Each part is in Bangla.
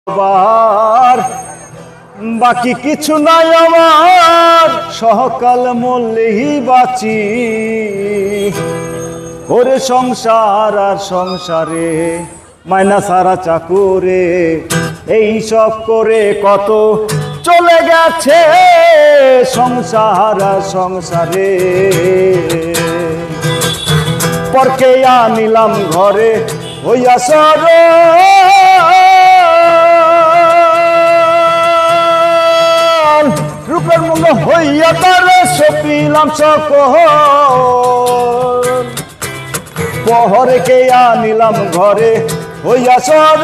আবার বাকি কিছু নাই আমার, সহকাল মরলেই বাঁচি। ওরে সংসার আর সংসারে মাইনা সারা চাকুরে, এই সব করে কত চলে গেছে সংসার আর সংসারে। পরকে আনিলাম ঘরে হইয়া সর, রূপের মূল্য হইয়া তারে সপিলাম সকল। পহরকে আনিলাম ঘরে হইয়া সর,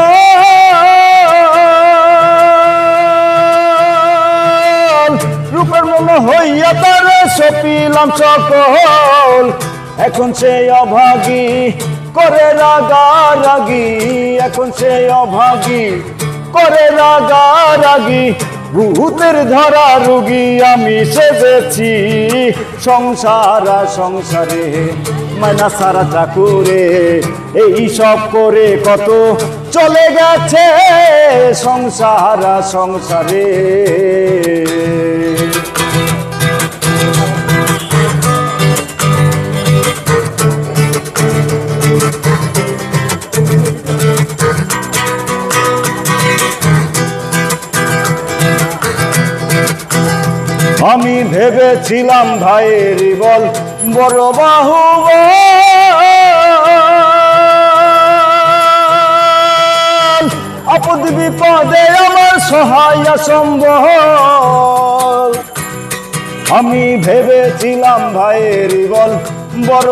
রূপের মূল্য হইয়া তারে সপিলাম সকল। এখন সে অভাগী করে রাগারাগি, এখন সে অভাগী করে রাগারাগি। ভূতের ধরা রোগী আমি সেজেছি সংসার আর সংসারে মাইনা সারা চাকুরে, এই সব করে কত চলে গেছে সংসার আর সংসারে। আমি ভেবেছিলাম ভাইয়ের বল বড় বাহুবল, আপদ বিপদে আমার সহায় সম্বল। আমি ভেবেছিলাম ভাইয়ের বল বড়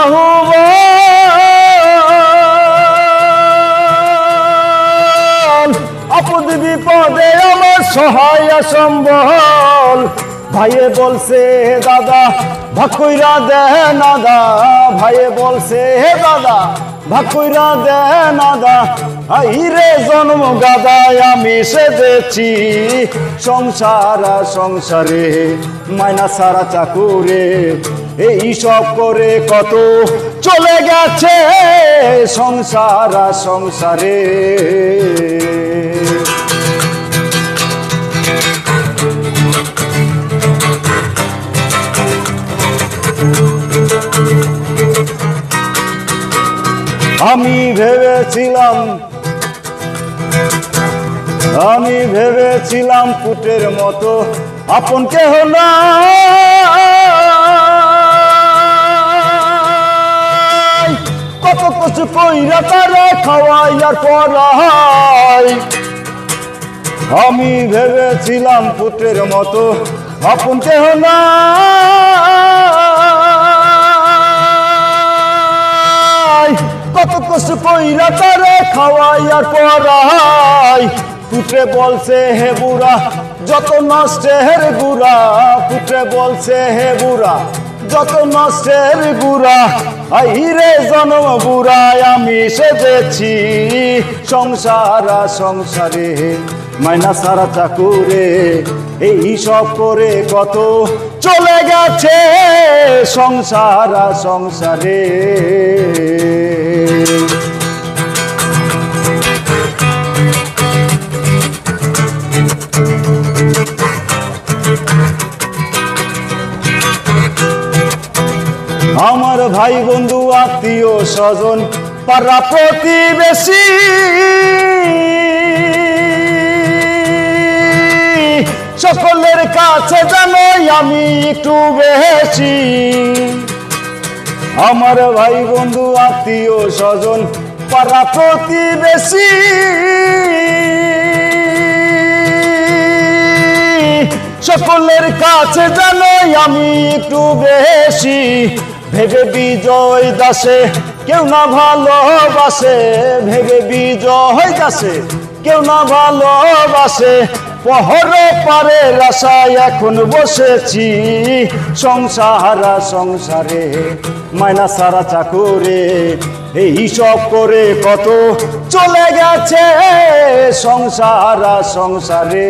বাহুবল, আপদ বিপদে আমার সহায় সম্বল। ভাইয়ে বলছে হে দাদা ভাগ কইরা দে নাদা, ভাইয়ে বলছে হে দাদা ভাগ কইরা দে নাদা। আইরে জন্ম গাদায় আমি সেজেছি সংসার আর সংসারে মাইনা সারা চাকুরে, এই সব করে কত চলে গেছে সংসার আর সংসারে। আমি ভেবেছিলাম পুটের মতো আপন কেহ নাই, কত কিছু কইরা তারে খাওয়াইয়ার পরাই। আমি ভেবেছিলাম পুটের মতো আপন কেহ নাই, কত কষ্ট কইরা তারে খাওয়াইয়ার পরাই। পুত্রে বলছে হে বুড়া যত নষ্টের গুড়া, পুত্রে বলছে হে বুড়া যত নষ্টের গুড়া। আইরে জন্ম বুড়ায় আমি সেজেছি সংসার আর সংসারে মাইনা সারা চাকুরে, এই সব করে কত চলে গেছে সংসার আর সংসারে। আমার ভাই বন্ধু আত্মীয় স্বজন পাড়া প্রতিবেশী, সকলের কাছে জানো আমি একটু বেশি। আমার ভাই বন্ধু আত্মীয় স্বজন পাড়া প্রতিবেশী, সকলের কাছে জানো আমি একটু বেশি। ভেবে বিজয় দাসে কেউ না ভালোবাসে, ভেবে বিজয় দাসে কেউ না ভালোবাসে। পহরে পারে আশায় এখন বসেছি সংসার আর সংসারে মাইনা সারা চাকুরে, এই সব করে কত চলে গেছে সংসার আর সংসারে।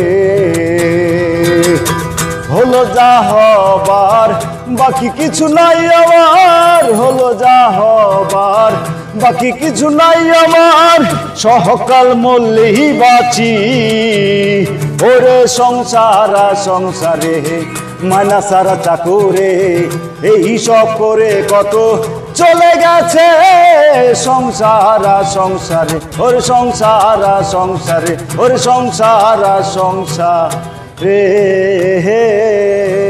হলো যা হবার বাকি কিছু নাই আমার, হলো যা হবার বাকি কিছু নাই আমার, সহকাল মল্লেই বাঁচি। ওরে সংসারা সংসারে মানা সারা চাকুরে, এই সব করে কত চলে গেছে সংসারা সংসারে, ওরে সংসারা সংসারে, ওরে সংসারা সংসারে।